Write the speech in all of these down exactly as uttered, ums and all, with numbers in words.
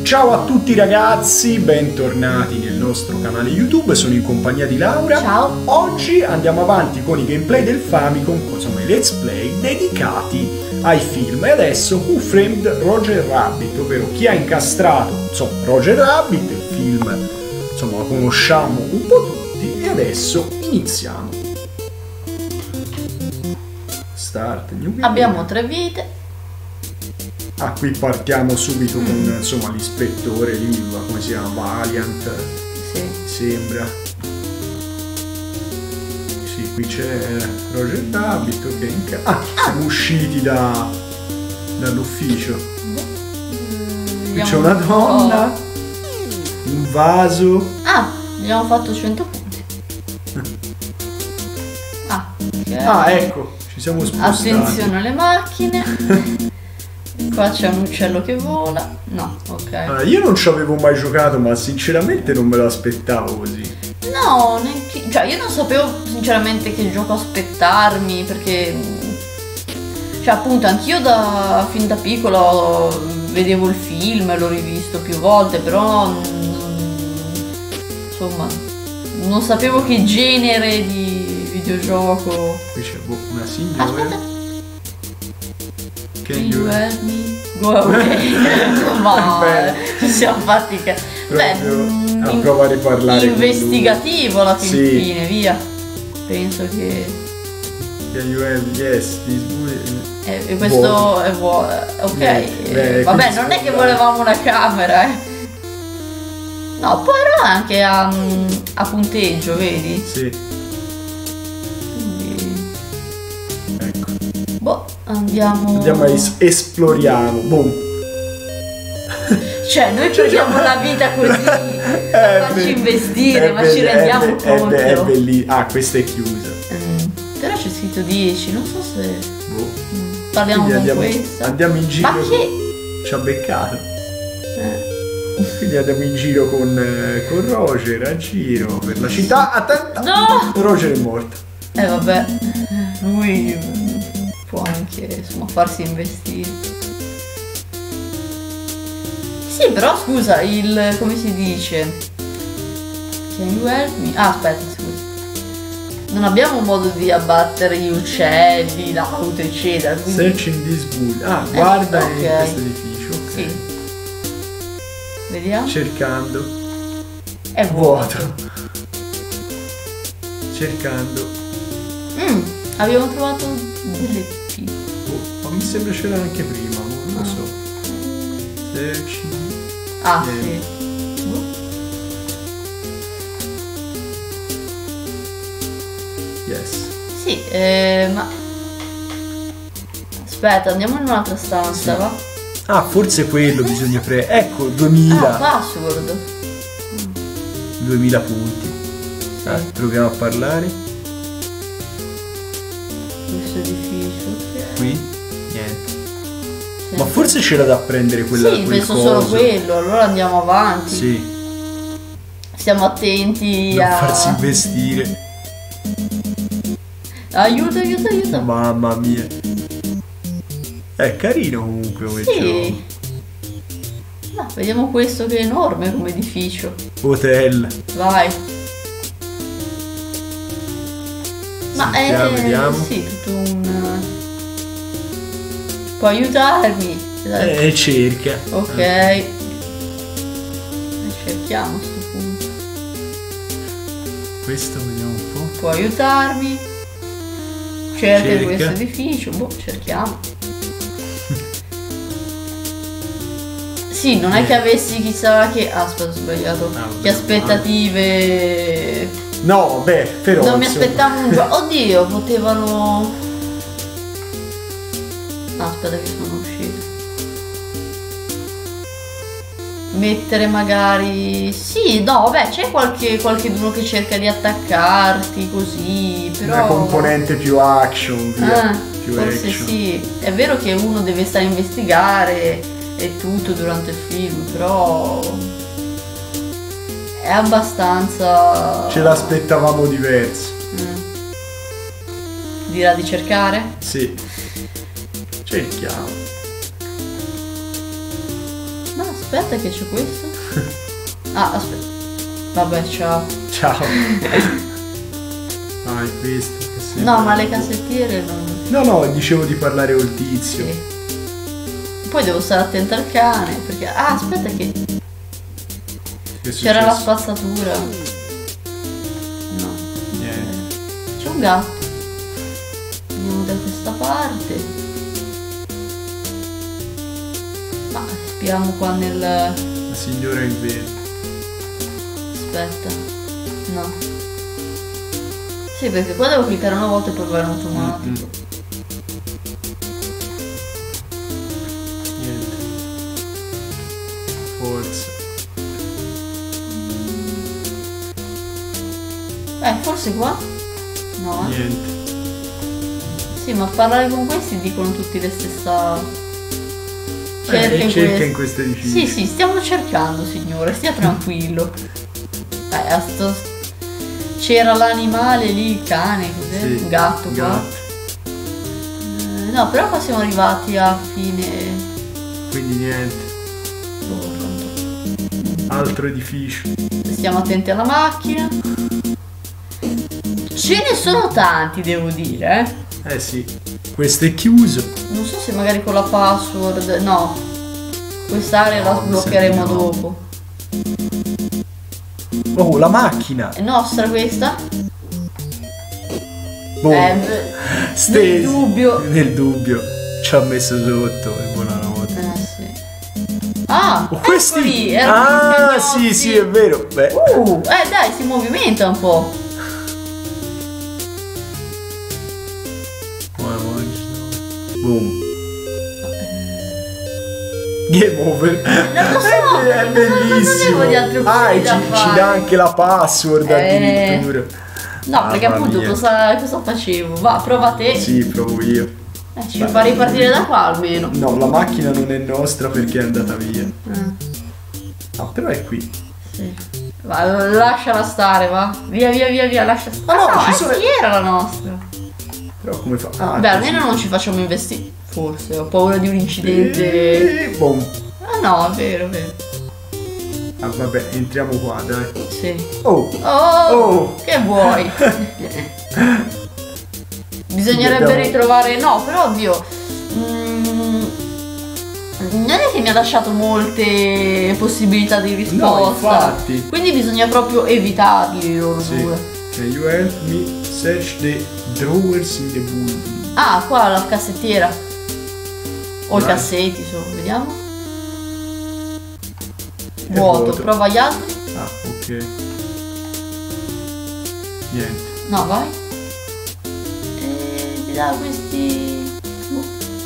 Ciao a tutti ragazzi, bentornati nel nostro canale YouTube, sono in compagnia di Laura. Ciao. Oggi andiamo avanti con i gameplay del Famicom, insomma i let's play dedicati ai film. E adesso Who Framed Roger Rabbit, ovvero chi ha incastrato, insomma, Roger Rabbit, il film, insomma, lo conosciamo un po' tutti. E adesso iniziamo. Start new video. Abbiamo tre vite. Ah, qui partiamo subito con insomma l'ispettore lì, come si chiama? Valiant, Sì. sembra. Sì, qui c'è Roger Rabbit, ok. Inca- ah, siamo usciti da dall'ufficio. Qui c'è una donna, un vaso. Ah, abbiamo fatto cento punti. Ah, ok. Ah, ecco, ci siamo spostati. Attenzione alle macchine. Qua c'è un uccello che vola. No, ok. Ah, io non ci avevo mai giocato, ma sinceramente non me lo aspettavo così. No, neanche. Cioè, io non sapevo sinceramente che gioco aspettarmi, perché. Cioè, appunto, anch'io da fin da piccolo vedevo il film, l'ho rivisto più volte, però. mm, Insomma, non sapevo che genere di videogioco. Qui c'è una signora. Aspetta. Can You you help me? Go away. Ma Bene. ci siamo fatti che. Beh, Proprio mm, a in- provare a parlare con lui. investigativo alla fin Sì. fine, via. Penso che. Can you help? Yes, this boy. E e questo Buono. è vuoto. Ok. Beh, beh, Vabbè, quindi non è che scusa. volevamo una camera, eh. No, poi era anche a, a punteggio, vedi? Sì, Quindi. ecco. Boh, andiamo. Andiamo a es- esploriamo. Boom. Cioè, noi prendiamo la vita così da farci be- investire, è ma be- ci rendiamo è be- è conto. be- È bellissimo. Ah, questa è chiusa. Mm, però c'è scritto dieci, non so se. Boh. mm, Parliamo Quindi con andiamo, questa. andiamo in giro. Ma che. Ci ha beccato. Eh, Quindi andiamo in giro con, eh, con Roger, a giro per la città. Attenta! No! Roger è morto. eh vabbè, lui mm, può anche insomma farsi investire. Sì, però scusa, il. Come si dice? Can you help me? Ah, aspetta, scusa. Non abbiamo modo di abbattere gli uccelli, l'auto, eccetera. Quindi. Searching this bull. Ah, guarda ok. in questo edificio. Ok. Sì. Vediamo. Cercando. È vuoto. Vuoto. Cercando. Mm, abbiamo trovato delle P. Oh, ma mi sembra c'era anche prima, non lo Ah. so. Searching. Ah, Eh. sì. Boh. Yes. Sì, eh, ma. Aspetta, andiamo in un'altra stanza, Sì. va? Ah, forse quello bisogna pre... Ecco, Ah, duemila. password. duemila punti. Sì. Ah, proviamo a parlare. Questo edificio. ok. Qui. Niente. Sì. Ma forse c'era da prendere quella Sì, quel penso coso. solo quello, allora andiamo avanti. Sì. Stiamo attenti Non a. farsi investire. Aiuto, aiuto, aiuto. Mamma mia. È carino comunque come Sì. gioco. No, vediamo questo che è enorme come edificio. Hotel. Vai. Ma Sentiamo, è. vediamo. Sì, tutto un. Può aiutarmi? E cerca. Ok. Eh. E cerchiamo a sto punto. Questo vediamo un po'. Può aiutarmi? Cerca Cerca. questo edificio. Boh, cerchiamo. Sì, non è che avessi chissà che. Ah, aspetta, ho sbagliato. Ah, Che aspettative. No, beh, però. Non mi insomma. aspettavo un gioco. Oddio, potevano. No, aspetta che sono uscito. Mettere magari. Sì, no, vabbè, c'è qualche qualcheduno che cerca di attaccarti così, però. Una componente più action, via. Ah, più forse action. sì. È vero che uno deve stare a investigare e tutto durante il film, però. È abbastanza. Ce l'aspettavamo diverso. Mm. Dirà di cercare? Sì. Cerchiamo. Basta. Aspetta che c'è questo. Ah, aspetta. Vabbè, ciao. Ciao. Ah, è questo. Che No, ma le cassettiere non... No, no, dicevo di parlare col tizio. Sì. Poi devo stare attenta al cane, perché... Ah, aspetta che... Che C'era la spazzatura. No. Niente. C'è un gatto. Andiamo da questa parte. Ma spiamo qua nel... La signora in verde. Aspetta. No. Sì, perché qua devo cliccare una volta e poi va in automatico. Mm-hmm. Niente. Forza. Eh, forse qua? No. eh. Niente. Sì, ma parlare con questi dicono tutti le stessa... Cerca, in, cerca quest- in questo edificio. Sì, sì, stiamo cercando, signore, stia tranquillo. Eh, a sto... C'era l'animale lì, il cane, cos'è? Sì, Un gatto qua. gatto. Eh, no, però qua siamo arrivati a fine... Quindi niente. Oh, quanto- Altro edificio. Stiamo attenti alla macchina. Ce ne sono tanti, devo dire, eh. Eh sì. Questo è chiuso. Non so se magari con la password... No. Quest'area la No, mi sbloccheremo sa di no. dopo. Oh, la macchina. È nostra questa? Boh. Eh, beh, Ste- nel dubbio. Nel dubbio. Ci ha messo sotto e buonanotte. Eh sì. Ah, Oh, questi... eccoli, erano Ah, gli sì, scagnotti. sì, è vero. Beh. Uh, eh dai, si movimenta un po'. Boom. Game over. Non lo so, È, è non bellissimo. avevo di altre Ah, opzioni e da ci, ci fare. dà anche la password Eh. addirittura. No, perché Mamma appunto mia. cosa, cosa facevo? Va, prova te. Sì, provo io. Eh, ci fa ripartire da qua almeno. No, la macchina non è nostra perché è andata via. Eh, Ah, però è qui. sì. Va, lasciala stare, va. Via, via, via, via, lascia stare. Ah, no, Ah, no, ci eh, sono- sì, era la nostra. Però come fa? Ah, Beh, così. almeno non ci facciamo investire. Forse, ho paura di un incidente. E boom. Ah no, è vero, è vero. Ah, vabbè, entriamo qua, dai. Sì. Oh. Oh, Oh. che vuoi? Bisognerebbe Abbiamo- ritrovare... No, però oddio... mm, non è che mi ha lasciato molte possibilità di risposta. No, infatti. Quindi bisogna proprio evitarli loro Sì. due. Can you help me search the drawers in the building? Ah, qua la cassettiera. O i Vai. cassetti, insomma, vediamo. È Vuoto, vuoto. prova gli altri. Ah, ok. Niente. No, vai. E ti dà questi... boh.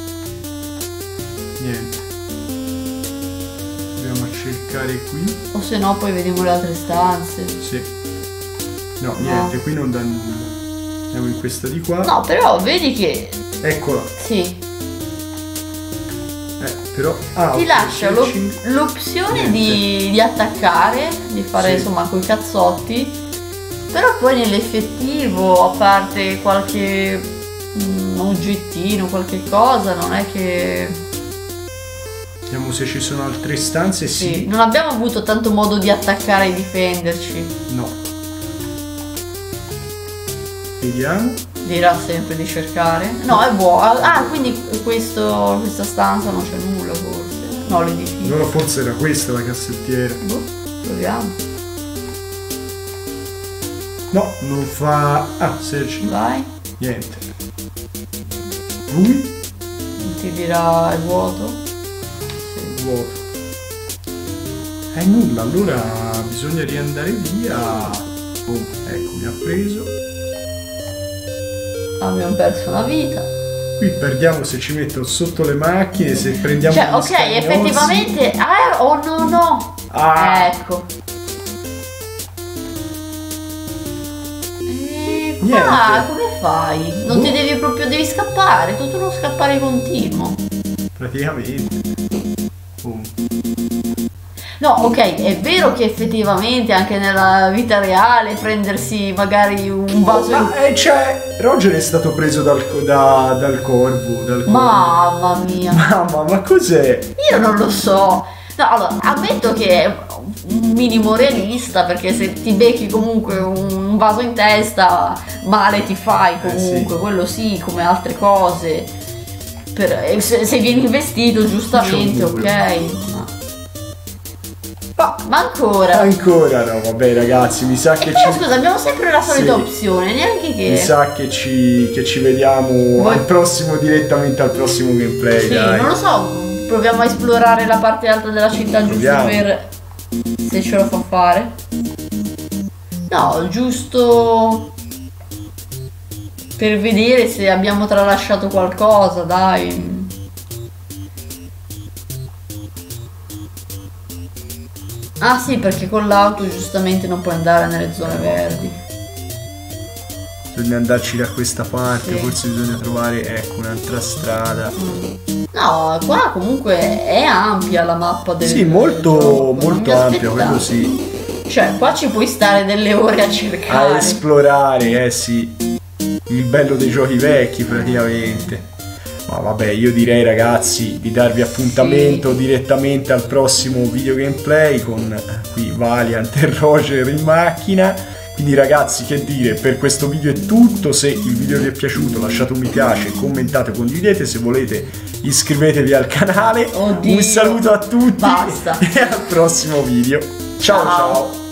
Niente. Dobbiamo cercare qui. O se no poi vediamo le altre stanze. Sì. No, niente, qui non dà nulla. Andiamo in questa di qua. No, però vedi che... Eccola. Sì, Eh, però... Ah, ti ok, lascia l'op- searching. l'opzione di, di attaccare, di fare Sì. insomma coi cazzotti. Però poi nell'effettivo, a parte qualche mm, oggettino, qualche cosa, non è che... Vediamo se ci sono altre stanze. Sì, Sì. non abbiamo avuto tanto modo di attaccare e difenderci. No. Vediamo. Dirà sempre di cercare. No, è buono. Ah, quindi questo, questa stanza non c'è nulla forse. No, l'edificio. No, forse era questa la cassettiera. Boh, proviamo. No, non fa... Ah, search. Vai. Niente. Lui? Ti dirà è vuoto. Sì. Vuoto. Eh nulla, allora bisogna riandare via. Oh, ecco, mi ha preso. Abbiamo perso una vita. Qui perdiamo se ci mettono sotto le macchine, se prendiamo Cioè, gli ok, scagnozzi. effettivamente. Ah, oh no, no. Ah. Ecco. E qua Niente. come fai? Non ti Boh. devi proprio, devi scappare, tutto uno scappare continuo. Praticamente. Oh. No, ok, è vero che effettivamente anche nella vita reale prendersi magari un vaso in... Ma eh, cioè, Roger è stato preso dal, da- dal corvo. Dal corvo. Mamma mia. Mamma, ma cos'è? Io non lo so. No, allora, ammetto che è un minimo realista, perché se ti becchi comunque un vaso in testa, male ti fai comunque, Eh sì. quello sì, come altre cose. Per, se, se vieni investito giustamente, C'ho un ok. dubbio. Ma, ma ancora. Ancora no, vabbè ragazzi, mi sa che Però ci... scusa, abbiamo sempre la solita Sì. opzione, neanche che... Mi sa che ci, che ci vediamo Vuoi- al prossimo, direttamente al prossimo gameplay, Sì, dai. non lo so, proviamo a esplorare la parte alta della città giusto Proviamo. per... se ce lo fa fare. No, giusto... per vedere se abbiamo tralasciato qualcosa, dai. Ah sì, perché con l'auto giustamente non puoi andare nelle zone verdi. Bisogna andarci da questa parte, Sì. forse bisogna trovare, ecco, un'altra strada. No, qua comunque è ampia la mappa del Sì, molto, del gioco, non mi molto ampia, aspettavo. quello sì. Cioè, qua ci puoi stare delle ore a A cercare. esplorare, eh sì. Il bello dei giochi vecchi praticamente. Ma vabbè, io direi ragazzi di darvi appuntamento direttamente al prossimo video gameplay con eh, qui Valiant e Roger in macchina. Quindi ragazzi, che dire, per questo video è tutto. Se il video vi è piaciuto lasciate un mi piace, commentate, condividete. Se volete iscrivetevi al canale. Oddio. Un saluto a tutti Basta. e al prossimo video. Ciao Ciao. ciao.